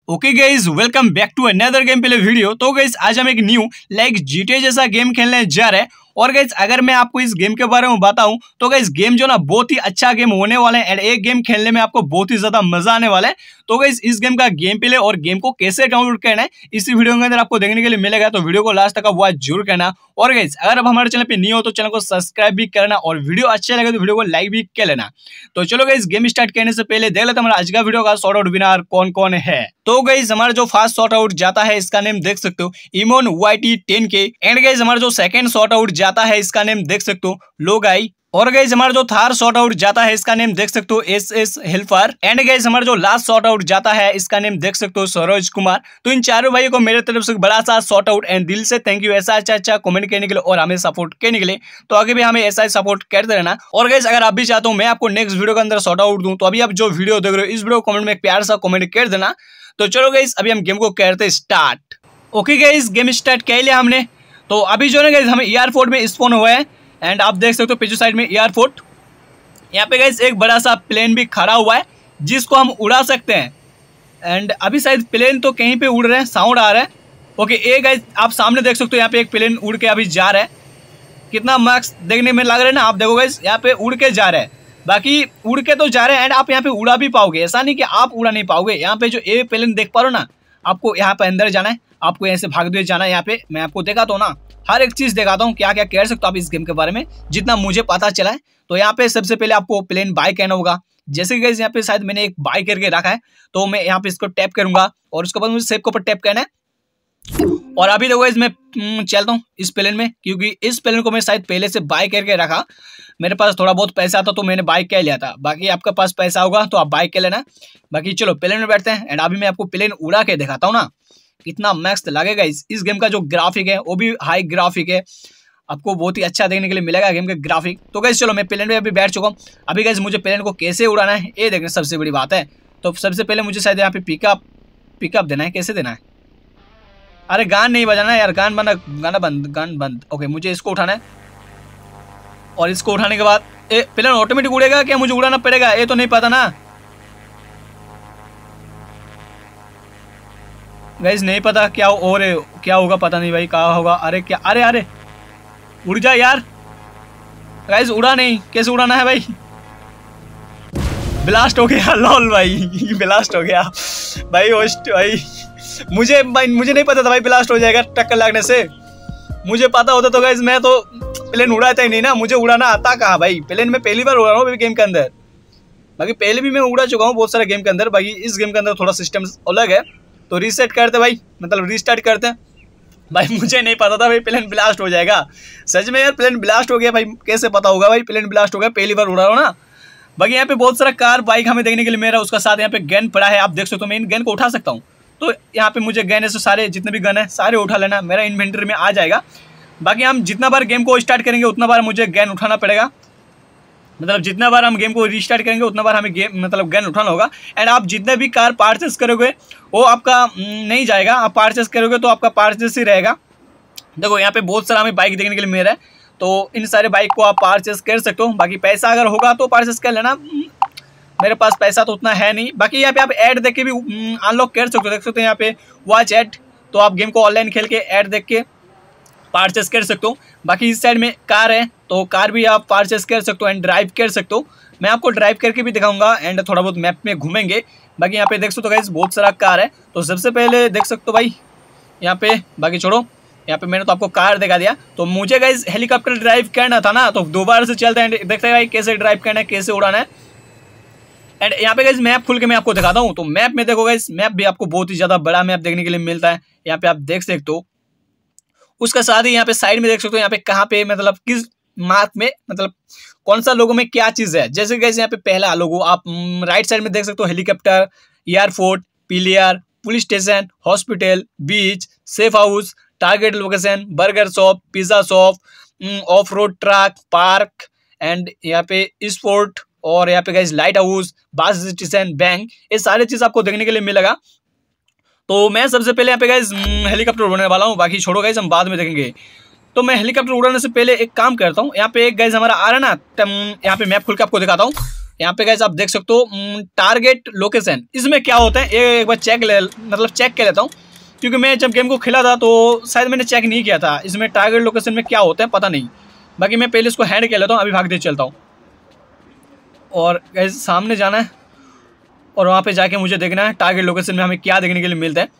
Okay guys, welcome back to another game play video. तो guys आज हम एक न्यू GTA जैसा गेम खेलने जा रहे हैं। और गाइज अगर मैं आपको इस गेम के बारे में बताऊं तो गाइज गेम जो ना बहुत ही अच्छा गेम होने वाला है एंड एक गेम खेलने में आपको बहुत ही ज्यादा मजा आने वाला है। तो गाइज इस गेम का गेम प्ले और गेम को कैसे डाउनलोड करना है इसी वीडियो के अंदर आपको देखने के लिए मिलेगा, तो वीडियो को लास्ट तक वॉच जरूर करना। और गाइज अगर आप हमारे चैनल पे न्यू हो तो चैनल को सब्सक्राइब भी करना और वीडियो अच्छा लगे तो वीडियो को लाइक भी कर लेना। तो चलो गाइज गेम स्टार्ट करने से पहले देख लेते हैं हमारा आज का वीडियो का शॉर्ट आउट विनर कौन कौन है। तो गाइज हमारा जो फर्स्ट शॉर्ट आउट जाता है इसका नेम देख सकते हो Imon YT 10K। And guys हमारा जो सेकंड शॉर्ट आउट जाता है इसका नेम देख सकते हो लोगाई। और गाइज हमारा जो थर्ड शॉर्ट आउट जाता है इसका नेम देख सकते हो SS हेल्पर। एंड गाइज हमारा जो लास्ट शॉर्ट आउट जाता है इसका नेम देख सकते हो सरोज कुमार। तो इन चारों भाइयों को मेरे तरफ से बड़ा सा शॉर्ट आउट एंड दिल से थैंक यू ऐसा अच्छा कमेंट करने के लिए और हमें सपोर्ट करने के लिए। तो आगे भी हमें ऐसा ही सपोर्ट करते रहना। और गाइज अगर आप भी चाहते हो मैं आपको नेक्स्ट वीडियो के अंदर शॉर्ट आउट दूं तो अभी आप जो वीडियो देख रहे हो इस वीडियो को कमेंट में एक प्यार सा कमेंट कर देना। तो चलो गाइज अभी हम गेम को करते start. Okay guys game start कर लिया हमने। तो अभी जो है गाइज हमें एयरपोर्ट में स्पॉन हुआ है एंड आप देख सकते हो पीछे साइड में एयरपोर्ट। यहाँ पे गाइज एक बड़ा सा प्लेन भी खड़ा हुआ है जिसको हम उड़ा सकते हैं। एंड अभी शायद प्लेन तो कहीं पे उड़ रहे हैं, साउंड आ रहा है। ओके ये गाइज आप सामने देख सकते हो यहाँ पे एक प्लेन उड़ के अभी जा रहा है। कितना मस्त देखने में लग रहा है ना। आप देखो गाइज यहाँ पे उड़ के जा रहा है, बाकी उड़ के तो जा रहे हैं एंड आप यहाँ पे उड़ा भी पाओगे। ऐसा नहीं कि आप उड़ा नहीं पाओगे। यहाँ पे जो ए प्लेन देख पा रहे हो ना, आपको यहाँ पे अंदर जाना है, आपको यहाँ से भागते हुए जाना है। यहाँ पे मैं आपको दिखाता हूँ ना, हर एक चीज दिखाता हूँ क्या क्या कह सकते हो आप इस गेम के बारे में जितना मुझे पता चला है। तो यहाँ पे सबसे पहले आपको प्लेन बाय करना होगा। जैसे कि यहाँ पे शायद मैंने एक बाय करके रखा है तो मैं यहाँ पे इसको टैप करूंगा और उसके बाद मुझे सेव के ऊपर टैप करना है। और अभी देखो मैं चलता हूँ इस प्लेन में, क्योंकि इस प्लेन को मैं शायद पहले से बाय करके रखा। मेरे पास थोड़ा बहुत पैसा था तो मैंने बाय कर लिया था। बाकी आपके पास पैसा होगा तो आप बाय कर लेना। बाकी चलो प्लेन में बैठते हैं एंड अभी मैं आपको प्लेन उड़ा के दिखाता हूँ ना, कितना मस्त लगेगा। इस गेम का जो ग्राफिक है वो भी हाई ग्राफिक है, आपको बहुत ही अच्छा देखने के लिए मिलेगा गेम का ग्राफिक। तो गाइस चलो मैं प्लेन में अभी बैठ चुका हूँ। अभी गाइस मुझे प्लेन को कैसे उड़ाना है ये देखना सबसे बड़ी बात है। तो सबसे पहले मुझे शायद यहाँ पे पिकअप देना है। कैसे देना है? अरे गान नहीं बजाना है यार, गान बंद। ओके मुझे इसको उठाना है और इसको उठाने के बाद प्लेन ऑटोमेटिक उड़ेगा क्या मुझे उड़ाना पड़ेगा ये तो नहीं पता ना गाइस, नहीं पता क्या और क्या होगा, पता नहीं भाई क्या होगा। अरे क्या, अरे उड़ जा यार। गाइस उड़ा नहीं, कैसे उड़ाना है भाई? ब्लास्ट हो गया लॉल भाई ब्लास्ट हो गया भाई होस्ट भाई। मुझे नहीं पता था भाई ब्लास्ट हो जाएगा टक्कर लगने से। मुझे पता होता तो गाइस मैं तो प्लेन उड़ाता ही नहीं ना। मुझे उड़ाना आता कहाँ भाई? प्लेन में पहली बार उड़ा रहा हूँ गेम के अंदर। बाकी पहले भी मैं उड़ा चुका हूँ बहुत सारे गेम के अंदर। बाकी इस गेम के अंदर थोड़ा सिस्टम अलग है। तो रीसेट करते भाई, मतलब रीस्टार्ट करते हैं भाई। मुझे नहीं पता था भाई प्लेन ब्लास्ट हो जाएगा। सच में यार प्लेन ब्लास्ट हो गया भाई। कैसे पता होगा भाई प्लेन ब्लास्ट हो गया? पहली बार उड़ा रहा हूँ ना। बाकी यहाँ पे बहुत सारा कार बाइक हमें देखने के लिए मेरा, उसका साथ यहाँ पे गन पड़ा है। आप देख सकते हो मैं इन गन को उठा सकता हूँ। तो यहाँ पे मुझे गन से सारे जितने भी गन है सारे उठा लेना, मेरा इन्वेंटरी में आ जाएगा। बाकी हम जितना बार गेम को स्टार्ट करेंगे उतना बार मुझे गन उठाना पड़ेगा। मतलब जितना बार हम गेम को रीस्टार्ट करेंगे उतना बार हमें मतलब गन उठाना होगा। एंड आप जितने भी कार परचेस करोगे वो आपका नहीं जाएगा। आप परचेस करोगे तो आपका परचेस ही रहेगा। देखो यहाँ पे बहुत सारा हमें बाइक देखने के लिए मिल रहा है, तो इन सारे बाइक को आप परचेस कर सकते हो। बाकी पैसा अगर होगा तो परचेस कर लेना। मेरे पास पैसा तो उतना है नहीं। बाकी यहाँ पे आप ऐड देख के भी अनलॉक कर सकते हो। देख सकते हो यहाँ पे वॉच ऐड, तो आप गेम को ऑनलाइन खेल के ऐड देख के परचेस कर सकते हो। बाकी इस साइड में कार है तो कार भी आप परचेस कर सकते हो एंड ड्राइव कर सकते हो। मैं आपको ड्राइव करके भी दिखाऊंगा एंड थोड़ा बहुत मैप में घूमेंगे। बाकी यहाँ पे देख सकते हो गाइस बहुत सारा कार है। तो सबसे पहले देख सकते हो भाई यहाँ पे, बाकी छोड़ो, यहाँ पे मैंने तो आपको कार दिखा दिया। तो मुझे गाइस हेलीकॉप्टर ड्राइव करना था ना, तो दोबारा से चलते हैं, देखते हैं भाई कैसे ड्राइव करना है, कैसे उड़ाना है। एंड यहाँ पे गाइस मैप खुल के मैं आपको दिखाता हूँ। तो मैप में देखो गाइस, मैप भी आपको बहुत ही ज्यादा बड़ा मैप देखने के लिए मिलता है। यहाँ पे आप देख सकते हो। उसका साथ ही यहाँ पे साइड में देख सकते हो यहाँ पे कहाँ पे मतलब किस मार्क में मतलब कौन सा लोगों में क्या चीज है। जैसे गाइस यहाँ पे पहला लोगो आप राइट साइड में देख सकते हो helicopter, airport, pillar, police station, hospital, beach, safe house, target location, burger shop, pizza shop, off road truck, park and यहाँ पे स्पोर्ट और यहाँ पे guys lighthouse, bus station, bank, ये सारे चीज आपको देखने के लिए मिलेगा। तो मैं सबसे पहले यहाँ पे गाइस हेलीकॉप्टर उड़ाने वाला हूँ। बाकी छोड़ो गाइस हम बाद में देखेंगे। तो मैं हेलीकॉप्टर उड़ाने से पहले एक काम करता हूँ। यहाँ पे एक गाइस हमारा आ रहा है ना, यहाँ पे मैप खुल के आपको दिखाता हूँ। यहाँ पे गाइस आप देख सकते हो टारगेट लोकेशन, इसमें क्या होता है एक बार चेक कर लेता हूँ, क्योंकि मैं जब गेम को खेला था तो शायद मैंने चेक नहीं किया था इसमें टारगेट लोकेशन में क्या होता है, पता नहीं। बाकी मैं पहले इसको हैंड कर लेता हूँ, अभी भागते चलता हूँ। और गाइस सामने जाना है और वहाँ पे जाके मुझे देखना है टारगेट लोकेशन में हमें क्या देखने के लिए मिलता है।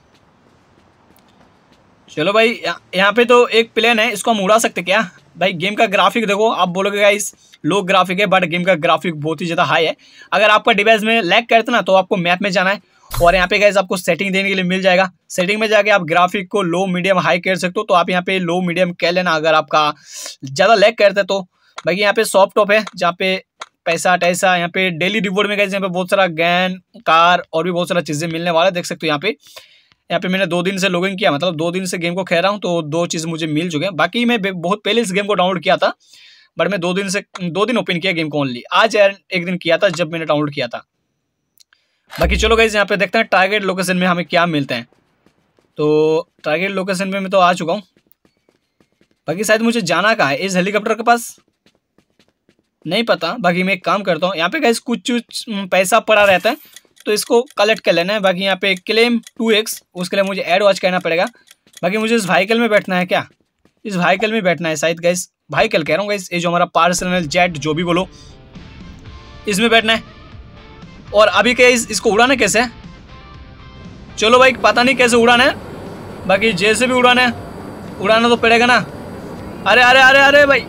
चलो भाई, यहाँ पे तो एक प्लेन है, इसको हम उड़ा सकते क्या भाई? गेम का ग्राफिक देखो, आप बोलोगे गाइस लो ग्राफिक है, बट गेम का ग्राफिक बहुत ही ज़्यादा हाई है। अगर आपका डिवाइस में लैग करता ना तो आपको मैप में जाना है और यहाँ पे गाइस आपको सेटिंग देने के लिए मिल जाएगा। सेटिंग में जाके आप ग्राफिक को लो मीडियम हाई कर सकते हो, तो आप यहाँ पे लो मीडियम कह लेना अगर आपका ज़्यादा लैग करता है तो। बाकी यहाँ पे सॉफ्ट टॉप है जहाँ पे पैसा टैसा, यहाँ पे डेली रिवॉर्ड में गाइस यहाँ पे बहुत सारा गैन कार और भी बहुत सारा चीज़ें मिलने वाला है, देख सकते हो। यहाँ पे मैंने 2 दिन से लॉगिन किया, मतलब 2 दिन से गेम को खेल रहा हूँ, तो 2 चीज़ मुझे मिल चुके हैं। बाकी मैं बहुत पहले इस गेम को डाउनलोड किया था, बट मैं 2 दिन ओपन किया गेम को ओनली। आज यार एक दिन किया था जब मैंने डाउनलोड किया था। बाकी चलो गाइस यहाँ पे देखते हैं टारगेट लोकेशन में हमें क्या मिलते हैं। तो टारगेट लोकेशन में मैं तो आ चुका हूँ। बाकी शायद मुझे जाना कहाँ है, इस हेलीकॉप्टर के पास नहीं पता। बाकी मैं एक काम करता हूँ, यहाँ पे गाइस कुछ पैसा पड़ा रहता है तो इसको कलेक्ट कर लेना है। बाकी यहाँ पे क्लेम 2x, उसके लिए मुझे ऐड वॉच करना पड़ेगा। बाकी मुझे इस व्हीकल में बैठना है क्या? इस व्हीकल में बैठना है शायद गाइस, व्हीकल कह रहा हूँ गाइस, ये जो हमारा पर्सनल जेट जो भी बोलो, इसमें बैठना है। और अभी क्या इसको उड़ाना कैसे है? चलो भाई पता नहीं कैसे उड़ाना है, बाकी जैसे भी उड़ाना है उड़ाना तो पड़ेगा ना। अरे अरे अरे अरे भाई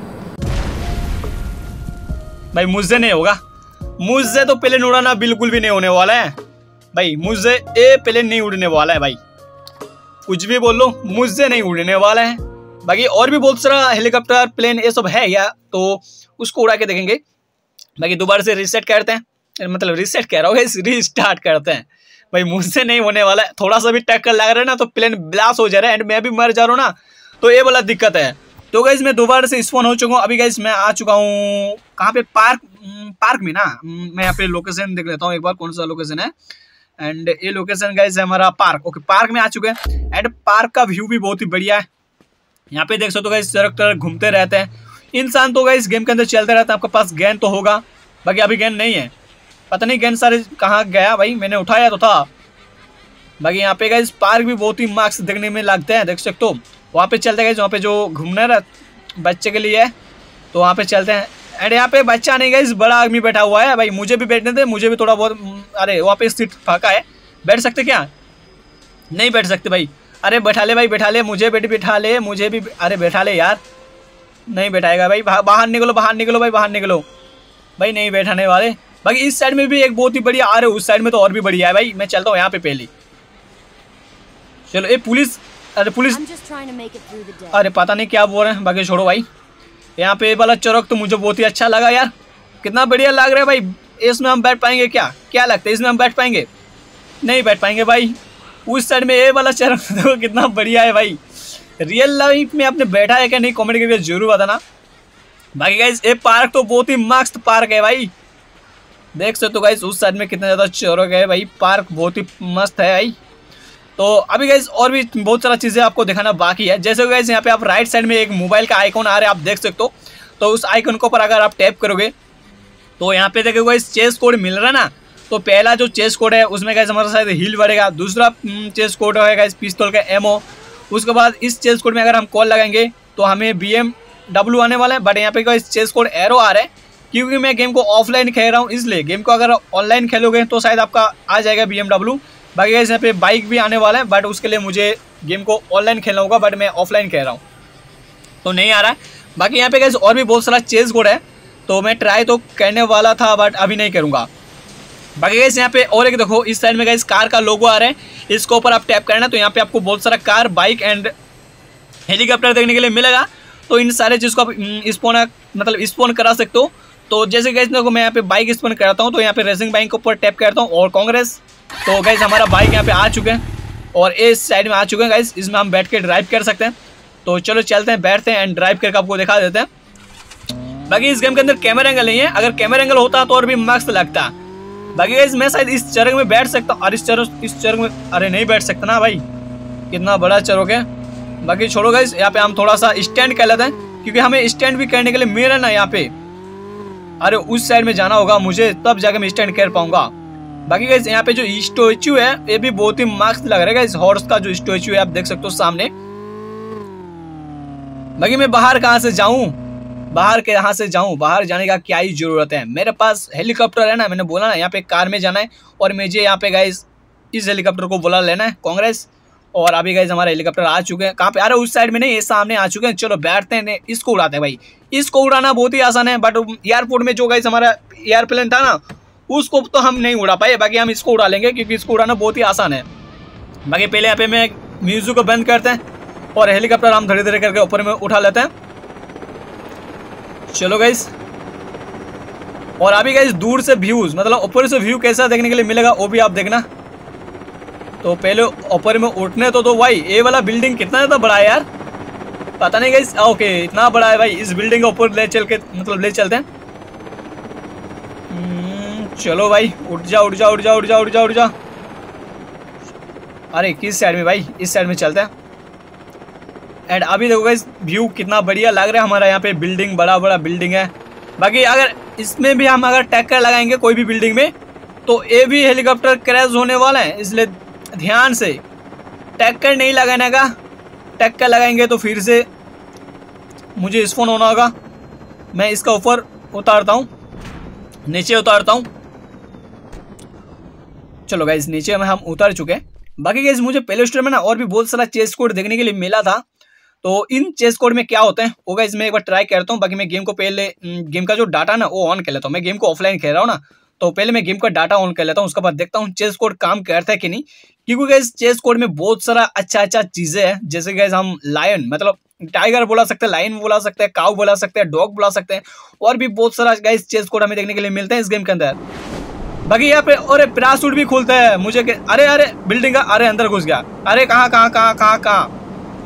मुझसे नहीं होगा, मुझसे तो प्लेन उड़ाना बिल्कुल भी नहीं होने वाला है भाई। मुझसे ये प्लेन नहीं उड़ने वाला है भाई, कुछ भी बोल लो मुझसे नहीं उड़ने वाला है। बाकी और भी बहुत सारा हेलीकॉप्टर प्लेन ये सब है या, तो उसको उड़ा के देखेंगे। बाकी दोबारा से रीसेट करते हैं, मतलब रीसेट कह रहा हूँ, रीस्टार्ट करते हैं भाई। मुझसे नहीं होने वाला है, थोड़ा सा भी टक्कर लग रहा है ना तो प्लेन ब्लास्ट हो जा रहा है एंड मैं भी मर जा रहा हूँ ना, तो ये वाला दिक्कत है। तो गाइस मैं दोबारा से स्पॉन हो चुका हूँ। अभी गाइस मैं आ चुका हूँ कहाँ पे, पार्क में ना। मैं यहाँ पे लोकेशन देख लेता हूँ एक बार कौन सा लोकेशन है। एंड ये लोकेशन गाइस है हमारा पार्क। ओके, पार्क में आ चुके हैं एंड पार्क का व्यू भी बहुत ही बढ़िया है। यहाँ पे देख सकते हो गाइस सड़क तरफ घूमते रहते हैं इंसान, तो गाइस गेम के अंदर चलते रहता है। आपके पास गेंद तो होगा, बाकी अभी गेंद नहीं है, पता नहीं गेंद सारे कहाँ गया भाई, मैंने उठाया तो था। बाकी यहाँ पे गाइस पार्क भी बहुत ही मस्त देखने में लगते हैं, देख सकते हो। वहाँ पे चलते हैं वहाँ पे जो घूमने बच्चे के लिए है, तो वहाँ पे चलते हैं। एंड यहाँ पे बच्चा नहीं गाइस, बड़ा आदमी बैठा हुआ है भाई, मुझे भी बैठने दे, मुझे भी थोड़ा बहुत। अरे वहाँ पे सीट फाका है, बैठ सकते क्या? नहीं बैठ सकते भाई। अरे बैठा ले भाई, बैठा ले, मुझे बैठा ले, मुझे भी। अरे बैठा ले यार, नहीं बैठाएगा भाई, बाहर निकलो, बाहर निकलो भाई, बाहर निकलो भाई, नहीं बैठाने वाले। बाकी इस साइड में भी एक बहुत ही बढ़िया आ रहे, उस साइड में तो और भी बढ़िया है भाई। मैं चलता हूँ यहाँ पे पहले। चलो ये पुलिस, अरे पुलिस, अरे पता नहीं क्या बोल रहे हैं, बाकी छोड़ो भाई। यहाँ पे वाला चौक तो मुझे बहुत ही अच्छा लगा यार, कितना बढ़िया लग रहा है भाई। इसमें हम बैठ पाएंगे क्या? क्या लगता है इसमें हम बैठ पाएंगे? नहीं बैठ पाएंगे भाई। उस साइड में ये वाला चौक देखो कितना बढ़िया है भाई। रियल लाइफ में आपने बैठा है क्या नहीं, कमेंट करके जरूर बताना। बाकी गाइस ये पार्क तो बहुत ही मस्त पार्क है भाई, देख सकते हो गाइस उस साइड में कितना ज़्यादा चौक है भाई। पार्क बहुत ही मस्त है भाई। तो अभी गाइस और भी बहुत सारा चीज़ें आपको दिखाना बाकी है। जैसे गाइस यहाँ पे आप राइट साइड में एक मोबाइल का आइकॉन आ रहा है, आप देख सकते हो। तो उस आइकॉन के ऊपर अगर आप टैप करोगे तो यहाँ पे देखोगे गाइस चेस कोड मिल रहा है ना। तो पहला जो चेस कोड है उसमें गाइस हमारा शायद हील बढ़ेगा, दूसरा चेस कोड है गाइस पिस्तौल का एमओ। उसके बाद इस चेस कोड में अगर हम कॉल लगाएंगे तो हमें BMW आने वाला है। बट यहाँ पे गाइस चेस कोड एरो आ रहा है, क्योंकि मैं गेम को ऑफलाइन खेल रहा हूँ इसलिए। गेम को अगर ऑनलाइन खेलोगे तो शायद आपका आ जाएगा BMW। बाकी गाइस यहाँ पे बाइक भी आने वाला है, बट उसके लिए मुझे गेम को ऑनलाइन खेलना होगा, बट मैं ऑफलाइन खेल रहा हूँ तो नहीं आ रहा है। बाकी यहाँ पे गाइस और भी बहुत सारा चेस कोड है, तो मैं ट्राई तो करने वाला था बट अभी नहीं करूँगा। बाकी गाइस यहाँ पे और एक देखो इस साइड में गाइस कार का लोगो आ रहा है, इसके ऊपर आप टैप करना तो यहाँ पे आपको बहुत सारा कार, बाइक एंड हेलीकॉप्टर देखने के लिए मिलेगा। तो इन सारे चीज़ को आप स्पॉन करा सकते हो। तो जैसे गाइस देखो मैं यहाँ पे बाइक स्पॉन कराता हूँ, तो यहाँ पे रेसिंग बाइक के ऊपर टैप करता हूँ और कांग्रेस। तो गाइस हमारा बाइक यहाँ पे आ चुके हैं और इस साइड में आ चुके हैं गाइस, इसमें हम बैठ के ड्राइव कर सकते हैं। तो चलो चलते हैं, बैठते हैं एंड ड्राइव करके आपको दिखा देते हैं। बाकी इस गेम के अंदर कैमरा एंगल नहीं है, अगर कैमरा एंगल होता तो और भी मस्त लगता। बाकी गाइस मैं शायद इस चरक में बैठ सकता हूँ और इस चरक में, अरे नहीं बैठ सकता ना भाई, कितना बड़ा चरक है। बाकी छोड़ो गाइस, यहाँ पे हम थोड़ा सा स्टैंड कर लेते हैं, क्योंकि हमें स्टैंड भी करने के लिए मिल रहा है ना यहाँ पे। अरे उस साइड में जाना होगा मुझे, तब जाके मैं स्टैंड कर पाऊंगा। बाकी गाइस यहाँ पे जो स्टैचू है ये भी बहुत ही मस्त लग रहा है गाइस, हॉर्स का जो स्टैचू है आप देख सकते हो सामने। बाकी मैं बाहर कहाँ से जाऊं, बाहर के यहाँ से जाऊं, बाहर जाने का क्या ही जरूरत है, मेरे पास हेलीकॉप्टर है ना। मैंने बोला ना यहाँ पे कार में जाना है और मुझे यहाँ पे गाइस इस हेलीकॉप्टर को बुला लेना है, कांग्रेस। और अभी गाइस हमारे हेलीकॉप्टर आ चुके हैं, कहाँ पे? अरे उस साइड में नहीं, ये सामने आ चुके हैं। चलो बैठते हैं, इसको उड़ाते हैं भाई। इसको उड़ाना बहुत ही आसान है, बट एयरपोर्ट में जो गाइस हमारा एयरप्लेन था ना उसको तो हम नहीं उड़ा पाए। बाकी हम इसको उड़ा लेंगे क्योंकि इसको उड़ाना बहुत ही आसान है। बाकी पहले यहाँ पे मैं म्यूजिक को बंद करते हैं और हेलीकॉप्टर हम धीरे धीरे करके ऊपर में उठा लेते हैं। चलो गाइस, और अभी गाइस दूर से व्यूज, मतलब ऊपर से व्यू कैसा देखने के लिए मिलेगा वो भी आप देखना। तो पहले ऊपर में उठने तो भाई ये वाला बिल्डिंग कितना ज़्यादा बड़ा है यार, पता नहीं गाइस। ओके इतना बड़ा है भाई, इस बिल्डिंग के ऊपर ले चल के मतलब ले चलते हैं। चलो भाई उठ जा उठ जा उठ जा उठ जा उठ जा उठ जा। अरे किस साइड में भाई, इस साइड में चलते हैं। एंड अभी देखो गाइस व्यू कितना बढ़िया लग रहा है हमारा, यहाँ पे बिल्डिंग बड़ा बड़ा बिल्डिंग है। बाकी अगर इसमें भी हम अगर टक्कर लगाएंगे कोई भी बिल्डिंग में तो ये भी हेलीकॉप्टर क्रैश होने वाला है, इसलिए ध्यान से टक्कर नहीं लगाने का। टक्कर लगाएंगे तो फिर से मुझे स्पॉन होना होगा। मैं इसका ऊपर उतारता हूँ, नीचे उतारता हूँ। चलो गाइस नीचे में हम उतर चुके हैं। बाकी गाइस मुझे प्ले स्टोर में ना और भी बहुत सारा चेस कोड देखने के लिए मिला था, तो इन चेस कोड में क्या होते हैं वो गाइस मैं एक बार ट्राई करता हूँ। बाकी मैं गेम को पहले गेम का जो डाटा ना वो ऑन कर लेता हूँ। मैं गेम को ऑफलाइन खेल रहा हूँ ना, तो पहले मैं गेम का डाटा ऑन कर लेता हूँ, उसके बाद देखता हूँ चेस कोड काम करता है कि नहीं। क्योंकि गाइस चेस कोड में बहुत सारा अच्छा चीजें हैं, जैसे गाइस हम लायन मतलब टाइगर बोला सकते हैं, लाइन बोला सकते हैं, काऊ बोला सकते हैं, डॉग बोला सकते हैं, और भी बहुत सारा गाइस चेस कोड हमें देखने के लिए मिलते हैं इस गेम के अंदर। बाकी यहाँ पे अरे पैराशूट भी खुलता है मुझे के, अरे अरे बिल्डिंग का, अरे अंदर घुस गया। अरे कहाँ कहाँ कहाँ कहाँ कहाँ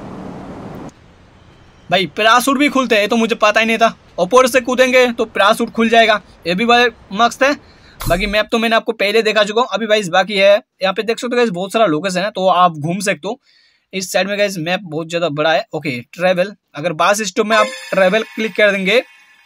भाई पैराशूट भी खुलते हैं, तो मुझे पता ही नहीं था। ऊपर से कूदेंगे तो पैराशूट खुल जाएगा, ये भी बड़े मस्त है। बाकी मैप तो मैंने आपको पहले देखा चुका हूँ, अभी भाई बाकी है। यहाँ पे देख सकते हो गाइस बहुत सारा लोकेशन है, तो आप घूम सकते हो। इस साइड में गाइस मैप बहुत ज्यादा बड़ा है। ओके ट्रेवल, अगर बस स्टॉप में आप ट्रेवल क्लिक कर देंगे।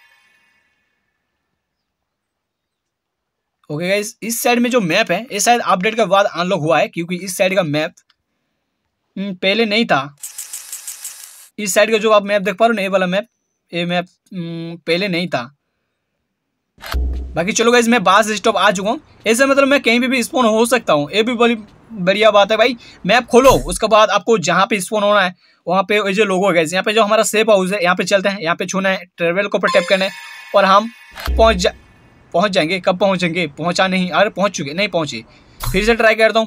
ओके गाइस इस साइड में जो मैप है ये शायद अपडेट के बाद अनलॉक हुआ है, क्योंकि इस साइड का मैप पहले नहीं था। इस साइड का जो आप मैप देख पा रहे हो ना, ये वाला मैप, ये मैप पहले नहीं था। बाकी चलो गाइस मैं बस स्टॉप आ चुका हूँ, ऐसे मतलब मैं कहीं भी स्पॉन हो सकता हूँ, ये भी बड़ी बढ़िया बात है भाई। मैप खोलो, उसके बाद आपको जहाँ पे स्पॉन होना है वहाँ पे जो लोगो है, यहाँ पे जो हमारा सेफ हाउस है यहाँ पे चलते हैं। यहाँ पे छूना है, ट्रेवल को टैप करना है और हम पहुँच जाएंगे। कब पहुँचेंगे? पहुँचा नहीं, अरे पहुँच चुके, नहीं पहुँचे। फिर से ट्राई करता हूँ।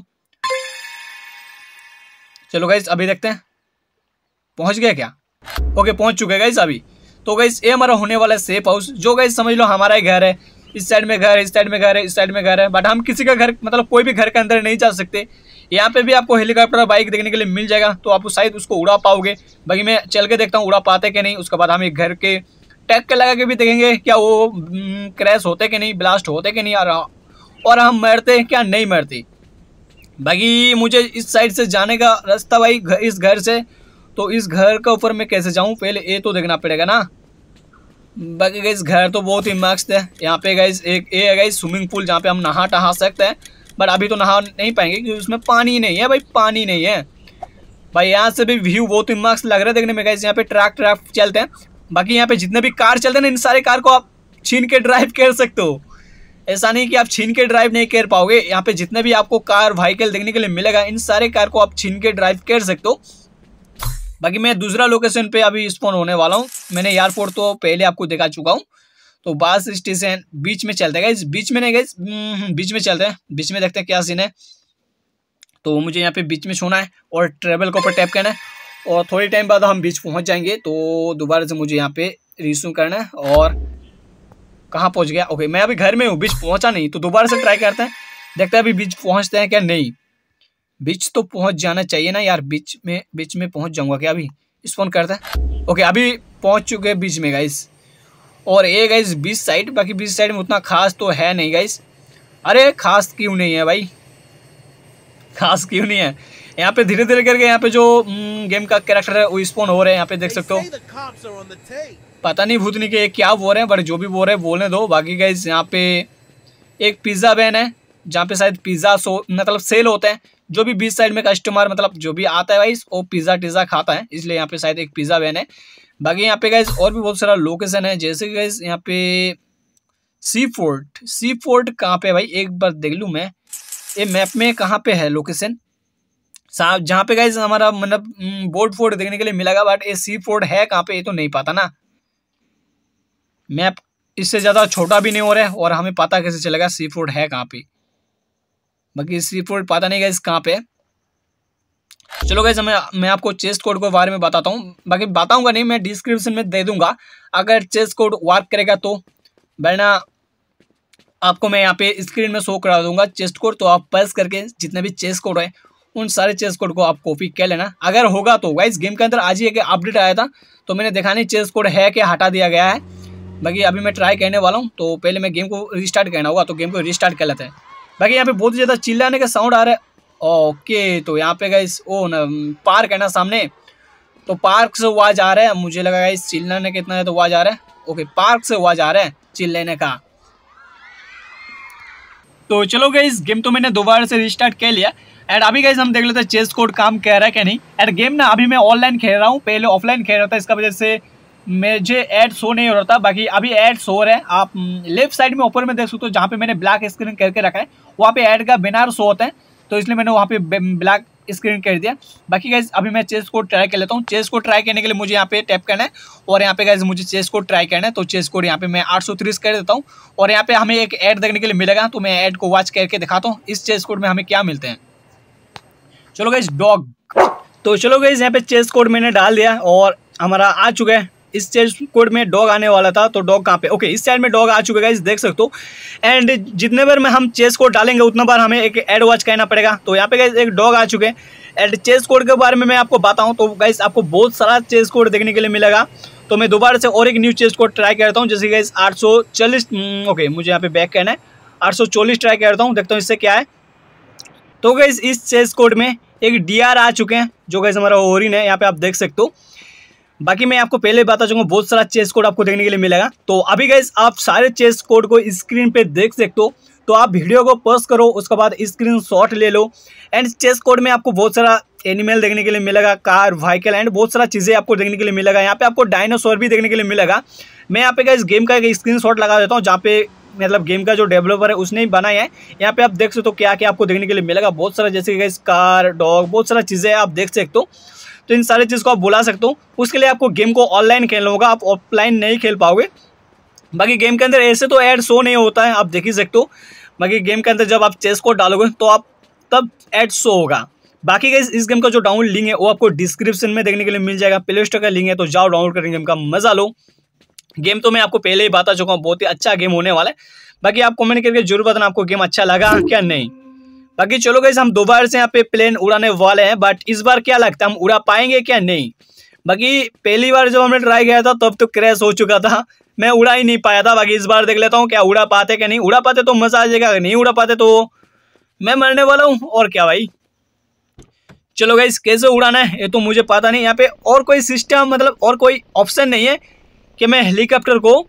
चलो गाइस अभी देखते हैं पहुँच गया क्या। ओके पहुँच चुके गाइस अभी। तो गाइस ये हमारा होने वाला सेफ हाउस, जो गाइस समझ लो हमारा ही घर है। इस साइड में घर है, इस साइड में घर है, इस साइड में घर है, बट हम किसी का घर मतलब कोई भी घर के अंदर नहीं जा सकते। यहाँ पे भी आपको हेलीकॉप्टर बाइक देखने के लिए मिल जाएगा, तो आप शायद उसको उड़ा पाओगे। बाकी मैं चल के देखता हूँ उड़ा पाते कि नहीं, उसके बाद हम एक घर के टैग के लगा के भी देखेंगे क्या वो क्रैश होते कि नहीं, ब्लास्ट होते कि नहीं, और हम मरते क्या नहीं मरते। बाकी मुझे इस साइड से जाने का रास्ता भाई इस घर से, तो इस घर के ऊपर मैं कैसे जाऊँ पहले ये तो देखना पड़ेगा ना। बाकी गाइस घर तो बहुत ही मस्त है। यहाँ पे गाइस एक ये है गाइस स्विमिंग पूल, जहाँ पे हम नहा टहा सकते हैं, बट अभी तो नहा नहीं पाएंगे क्योंकि उसमें पानी नहीं है भाई, पानी नहीं है भाई। यहाँ से भी व्यू बहुत ही मस्त लग रहा है देखने में गाइस। यहाँ पे ट्रक चलते हैं। बाकी यहाँ पे जितने भी कार चलते हैं ना, इन सारे कार को आप छीन के ड्राइव कर सकते हो। ऐसा नहीं कि आप छीन के ड्राइव नहीं कर पाओगे। यहाँ पे जितने भी आपको कार व्हीकल देखने के लिए मिलेगा, इन सारे कार को आप छीन के ड्राइव कर सकते हो। बाकी मैं दूसरा लोकेशन पे अभी स्पॉन होने वाला हूँ। मैंने एयरपोर्ट तो पहले आपको दिखा चुका हूँ, तो बस स्टेशन बीच में चलते हैं। इस बीच में नहीं गए, बीच में चलते हैं, बीच में देखते हैं क्या सीन है। तो मुझे यहाँ पे बीच में सोना है और ट्रेवल के ऊपर टैप करना है, और थोड़ी टाइम बाद हम बीच पहुँच जाएंगे। तो दोबारा से मुझे यहाँ पे रिज्यूम करना है। और कहाँ पहुँच गया? ओके मैं अभी घर में हूँ, बीच पहुँचा नहीं, तो दोबारा से ट्राई करते हैं, देखते हैं अभी बीच पहुँचते हैं क्या नहीं। बीच तो पहुंच जाना चाहिए ना यार, बीच में पहुंच जाऊंगा क्या अभी? स्पॉन करता है। ओके अभी पहुंच चुके हैं बीच में गाइस। और ये गाइस बीच साइड, बाकी बीच साइड में उतना खास तो है नहीं गाइस। अरे खास क्यों नहीं है भाई, खास क्यों नहीं है? यहाँ पे धीरे धीरे करके यहाँ पे जो गेम का कैरेक्टर है वो स्पॉन हो रहे हैं, यहाँ पे देख सकते हो। पता नहीं भूतनी के क्या बोल रहे हैं, बट जो भी बोल रहे हैं बोलने दो। बाकी गाइस यहाँ पे एक पिज़्ज़ा वैन है जहाँ पे शायद पिज़्ज़ा मतलब सेल होते हैं। जो भी बीच साइड में कस्टमर मतलब जो भी आता है गाइस वो पिज़्ज़ा टिज़्ज़ा खाता है, इसलिए यहाँ पे शायद एक पिज़्ज़ा वैन है। बाकी यहाँ पे गाइस और भी बहुत सारा लोकेशन है, जैसे कि गाइस यहाँ पे सी फोर्ट कहाँ पे है भाई, एक बार देख लूँ मैं ये मैप में कहाँ पे है लोकेशन साहब, जहाँ पे गाइस हमारा मतलब बोट फोर्ट देखने के लिए मिलेगा। बट ये सी फोर्ट है कहाँ पे ये तो नहीं पता ना, मैप इससे ज़्यादा छोटा भी नहीं हो रहा है और हमें पता कैसे चलेगा सी फोर्ट है कहाँ पे। बाकी सी फोर्ट पता नहीं गाइस कहाँ पे। चलो गाइस मैं आपको चेस्ट कोड के बारे में बताता हूँ, बाकी बताऊंगा नहीं, मैं डिस्क्रिप्शन में दे दूंगा। अगर चेस्ट कोड वर्क करेगा तो वरना आपको मैं यहाँ पे स्क्रीन में शो करा दूंगा चेस्ट कोड, तो आप प्रेस करके जितने भी चेस्ट कोड है उन सारे चेस्ट कोड को आप कॉपी कर लेना। अगर होगा तो गाइस गेम के अंदर आज ही एक अपडेट आया था, तो मैंने देखा नहीं चेस्ट कोड है क्या हटा दिया गया है। बाकी अभी मैं ट्राई करने वाला हूँ, तो पहले मैं गेम को रिस्टार्ट करना होगा, तो गेम को रिस्टार्ट कर लेते हैं। बाकी यहाँ पे बहुत ही ज़्यादा चिल्लाने का साउंड आ रहा है। ओके तो यहाँ पे गाइस ओ ना पार्क है ना सामने, तो पार्क से आवाज आ रहा है। मुझे लगा गाइस चिल्लाने का इतना है तो आवाज आ रहा है। ओके पार्क से आवाज आ रहा है चिल्लाने का। तो चलो गाइस गेम तो मैंने दोबारा से रिस्टार्ट कर लिया एंड अभी गाइस हम देख लेते हैं चेस्ट कोड काम कर रहा है क्या नहीं। एंड गेम ना अभी मैं ऑनलाइन खेल रहा हूँ, पहले ऑफलाइन खेल रहा था, इसका वजह से मुझे ऐड शो नहीं हो रहा था। बाकी अभी ऐड शो हो रहा है, आप लेफ्ट साइड में ऊपर में देख सकते हो जहाँ पे मैंने ब्लैक स्क्रीन करके रखा है वहाँ पे ऐड का बैनर शो होता है, तो इसलिए मैंने वहाँ पे ब्लैक स्क्रीन कर दिया। बाकी गाइस अभी मैं चेस्ट कोड ट्राई कर लेता हूँ। चेस्ट कोड ट्राई करने के लिए मुझे यहाँ पे टैप करना है और यहाँ पे गाइस मुझे चेस्ट कोड ट्राई करना है, तो चेस्ट कोड यहाँ पे मैं 830 कर देता हूँ और यहाँ पे हमें एक ऐड देखने के लिए मिलेगा, तो मैं ऐड को वॉच करके दिखाता हूँ इस चेस्ट कोड में हमें क्या मिलते हैं। चलो गाइस डॉग, तो चलो गाइस यहाँ पे चेस्ट कोड मैंने डाल दिया और हमारा आ चुका है। इस चेस्ट कोड में डॉग आने वाला था, तो डॉग कहाँ पे, ओके इस साइड में डॉग आ चुका है गाइस देख सकते हो। एंड जितने बार में हम चेस्ट कोड डालेंगे उतना बार हमें एक ऐड वॉच करना पड़ेगा। तो यहाँ पे गाइस एक डॉग आ चुके हैं। एंड चेस्ट कोड के बारे में मैं आपको बताऊं तो गाइस आपको बहुत सारा चेस्ट कोड देखने के लिए मिलेगा, तो मैं दोबारा से और एक न्यू चेस्ट कोड ट्राई करता हूँ, जैसे गाइस 840 ओके मुझे यहाँ पे बैक करना है, 840 ट्राई करता हूँ, देखता हूँ इससे क्या है। तो गाइस इस चेस्ट कोड में एक डीआर आ चुके हैं जो गाइस हमारा ओरिन है, यहाँ पे आप देख सकते हो। बाकी मैं आपको पहले बता चुका हूँ बहुत सारा चेस्ट कोड आपको देखने के लिए मिलेगा। तो अभी गाइस आप सारे चेस्ट कोड को स्क्रीन पे देख सकते हो, तो आप वीडियो को पॉज करो, उसके बाद स्क्रीनशॉट ले लो। एंड चेस्ट कोड में आपको बहुत सारा एनिमल देखने के लिए मिलेगा, कार व्हीकल एंड बहुत सारा चीज़ें आपको देखने के लिए मिलेगा। यहाँ पे आपको डायनासोर भी देखने के लिए मिलेगा। मैं यहाँ पे गाइस गेम का एक स्क्रीनशॉट लगा देता हूँ जहाँ पे मतलब गेम का जो डेवलपर है उसने ही बनाया है। यहाँ पे आप देख सकते हो क्या क्या आपको देखने के लिए मिलेगा, बहुत सारा जैसे कि गाइस कार डॉग बहुत सारा चीज़ें आप देख सकते हो। तो इन सारी चीज़ को आप बुला सकते हो। उसके लिए आपको गेम को ऑनलाइन खेलना होगा, आप ऑफलाइन नहीं खेल पाओगे। बाकी गेम के अंदर ऐसे तो ऐड शो नहीं होता है, आप देख ही सकते हो। बाकी गेम के अंदर जब आप चेस्ट कोड डालोगे तो आप तब ऐड शो होगा। बाकी गाइस इस गेम का जो डाउनलोड लिंक है वो आपको डिस्क्रिप्शन में देखने के लिए मिल जाएगा, प्ले स्टोर का लिंक है, तो जाओ डाउनलोड करेंगे, गेम का मजा लो। गेम तो मैं आपको पहले ही बता चुका हूँ बहुत ही अच्छा गेम होने वाला है। बाकी आप कमेंट करके जरूर बताना आपको गेम अच्छा लगा क्या नहीं। बाकी चलो गाइस हम दोबारा से यहाँ पे प्लेन उड़ाने वाले हैं, बट इस बार क्या लगता है हम उड़ा पाएंगे क्या नहीं। बाकी पहली बार जब हमने ट्राई किया था तब तो क्रैश हो चुका था, मैं उड़ा ही नहीं पाया था। बाकी इस बार देख लेता हूँ क्या उड़ा पाते क्या नहीं, उड़ा पाते तो मजा आ जाएगा, अगर नहीं उड़ा पाते तो मैं मरने वाला हूँ और क्या भाई। चलो गाइस कैसे उड़ाना है ये तो मुझे पता नहीं, यहाँ पे और कोई सिस्टम मतलब और कोई ऑप्शन नहीं है कि मैं हेलीकॉप्टर को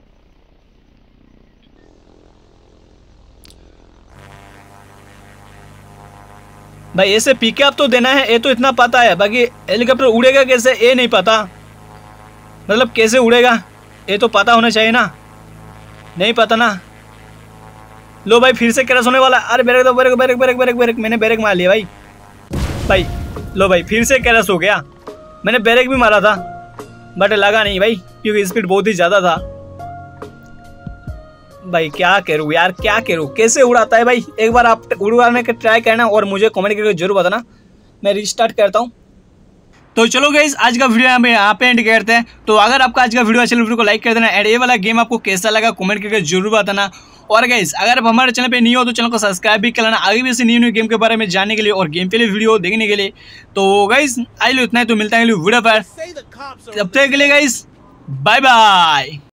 भाई ऐसे पिकअप तो देना है ये तो इतना पता है, बाकी हेलीकॉप्टर उड़ेगा कैसे ये नहीं पता, मतलब कैसे उड़ेगा ये तो पता होना चाहिए ना, नहीं पता ना। लो भाई फिर से क्रैश होने वाला, अरे ब्रेक दो, break break break break break, मैंने ब्रेक मार लिया भाई। लो भाई फिर से क्रैश हो गया, मैंने ब्रेक भी मारा था बट लगा नहीं भाई क्योंकि स्पीड बहुत ही ज़्यादा था। भाई क्या करूँ यार, क्या करूँ, कैसे उड़ाता है भाई। एक बार आप उड़ाने का ट्राई करना और मुझे कमेंट करके जरूर बताना, मैं रिस्टार्ट करता हूँ। तो चलो गाइस आज का वीडियो यहाँ पे एंड करते हैं। तो अगर आपका आज का वीडियो अच्छा लगा वीडियो को लाइक कर देना, एंड ये वाला गेम आपको कैसा लगा कमेंट करके जरूर बताना। और गाइस अगर आप हमारे चैनल पे नहीं हो तो चैनल को सब्सक्राइब भी कर लेना, आगे भी ऐसे न्यू गेम के बारे में जानने के लिए और गेम प्ले वीडियो देखने के लिए। तो गाइस आज लो इतना ही, तो मिलता है वीडियो पर, तब तक के लिए गाइस बाय बाय।